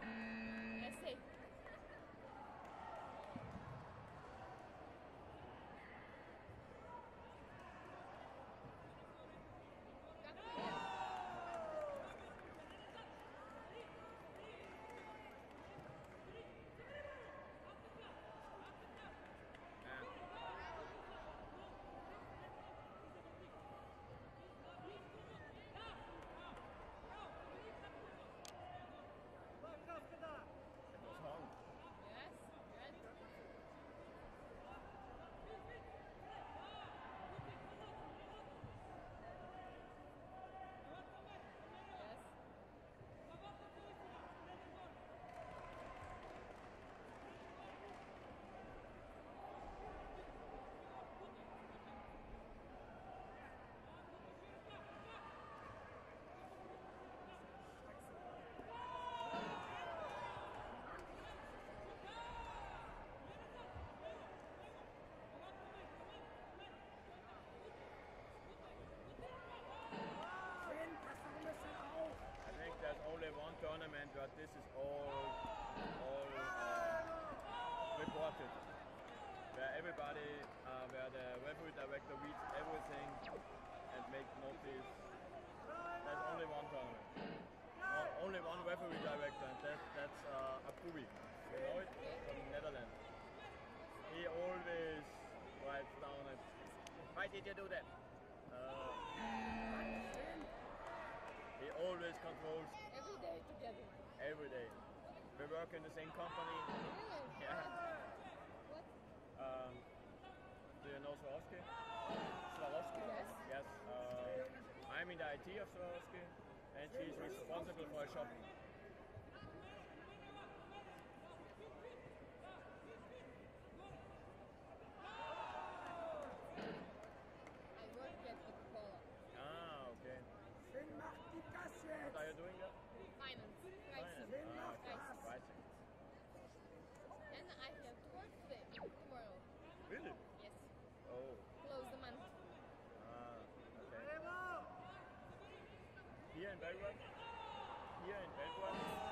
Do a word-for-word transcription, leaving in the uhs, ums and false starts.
Let's see. Yes, good. Yes. I think there's only one tournament where this is all, all uh, reported. Where everybody, uh, where the referee director reads everything and make notice. There's only one tournament. No, only one referee director, and that, that's uh, Apubi. You know it? From the Netherlands. He always writes down it. Why did you do that? Uh, he always controls. Every day together. Every day. We work in the same company. Really? Yeah. What? Um, do you know Swarovski? Swarovski? Yes. Yes. Uh, I'm in the I T of Swarovski, and she's responsible for a shop. I work at Coca-Cola. Ah, okay. What are you doing there? Finance. Finance. Pricing. Ah, okay. Pricing. Pricing. And I have to work today. Tomorrow. Really? Yes. Oh. Close the month. Ah, okay. Here in Belgrade? Here in Belgrade?